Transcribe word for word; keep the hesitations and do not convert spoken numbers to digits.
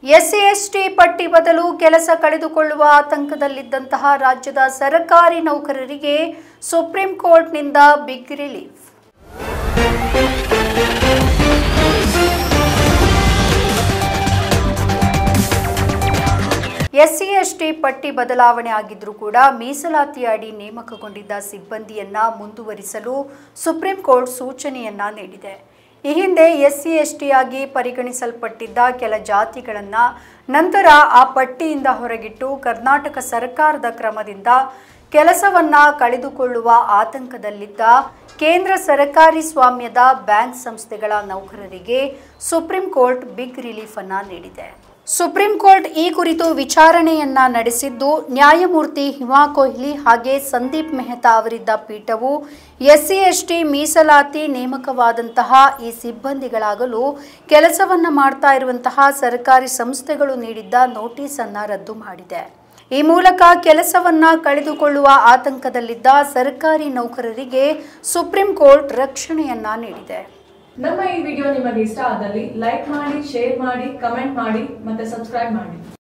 SC ST ಪಟ್ಟಿ ಬದಲು ಕೆಲಸ ಕಳೆದುಕೊಳ್ಳುವ ಆತಂಕದಲ್ಲಿದ್ದಂತಹ ರಾಜ್ಯದ ಸರ್ಕಾರಿ ನೌಕರರಿಗೆ ಸುಪ್ರೀಂ ಕೋರ್ಟ್ನಿಂದ ಬಿಗ್ ರಿಲೀಫ್. ಎಸ್ಸಿ ಎಸ್ಟಿ ಪಟ್ಟಿ ಬದಲಾವಣೆ ಆಗಿದ್ರೂ ಕೂಡ ಮೀಸಲಾತಿ ಅಡಿ ನೇಮಕಗೊಂಡಿದ್ದ ಸಿಬ್ಬಂದಿಯನ್ನ ಮುಂದುವರಿಸಲು ಸುಪ್ರೀಂ ಕೋರ್ಟ್ ಸೂಚನೆಯನ್ನ ನೀಡಿದೆ. ಈ ಹಿಂದೆ ಎಸ್ಸಿ ಎಸ್ಟಿ ಆಗಿ ಪರಿಗಣಿಸಲ್ಪಟ್ಟಿದ್ದ ಕೆಲ ಜಾತಿಗಳನ್ನ ನಂತರ ಆ ಪಟ್ಟಿಯಿಂದ ಹೊರಗಿಟ್ಟು ಕರ್ನಾಟಕ ಸರ್ಕಾರದ ಕ್ರಮದಿಂದ ಕೆಲಸವನ್ನ ಕಳೆದುಕೊಳ್ಳುವ ಆತಂಕದಲ್ಲಿದ್ದ ಕೇಂದ್ರ ಸರ್ಕಾರಿ ಸ್ವಾಮ್ಯದ ಬ್ಯಾಂಕ್ ಸಂಸ್ಥೆಗಳ ನೌಕರರಿಗೆ ಸುಪ್ರೀಂ ಕೋರ್ಟ್ ಬಿಗ್ ರಿಲೀಫ್ ಅನ್ನ ನೀಡಿದೆ. ಸುಪ್ರೀಂ ಕೋರ್ಟ್ ಈ ಕುರಿತು ವಿಚಾರಣೆಯನ್ನ ನಡೆಸಿದ್ದು, ನ್ಯಾಯಮೂರ್ತಿ ಹಿಮಾ ಕೊಹ್ಲಿ ಹಾಗೆ ಸಂದೀಪ್ ಮೆಹ್ತಾ ಅವರಿದ್ದ ಪೀಠವು ಎಸ್ಸಿ ಎಸ್ಟಿ ಮೀಸಲಾತಿ ನೇಮಕವಾದಂತಹ ಈ ಸಿಬ್ಬಂದಿಗಳಾಗಲು ಕೆಲಸವನ್ನ ಮಾಡ್ತಾ ಇರುವಂತಹ ಸರ್ಕಾರಿ ಸಂಸ್ಥೆಗಳು ನೀಡಿದ್ದ ನೋಟಿಸ್ ಅನ್ನ ರದ್ದು ಮಾಡಿದೆ. ಈ ಮೂಲಕ ಕೆಲಸವನ್ನ ಕಳೆದುಕೊಳ್ಳುವ ಆತಂಕದಲ್ಲಿದ್ದ ಸರ್ಕಾರಿ ನೌಕರರಿಗೆ ಸುಪ್ರೀಂ ಕೋರ್ಟ್ ರಕ್ಷಣೆಯನ್ನ ನೀಡಿದೆ. ನಮ್ಮ ಈ ವಿಡಿಯೋ ನಿಮಗೆ ಇಷ್ಟ ಆದಲ್ಲಿ ಲೈಕ್ ಮಾಡಿ, ಶೇರ್ ಮಾಡಿ, ಕಮೆಂಟ್ ಮಾಡಿ ಮತ್ತೆ ಸಬ್ಸ್ಕ್ರೈಬ್ ಮಾಡಿ.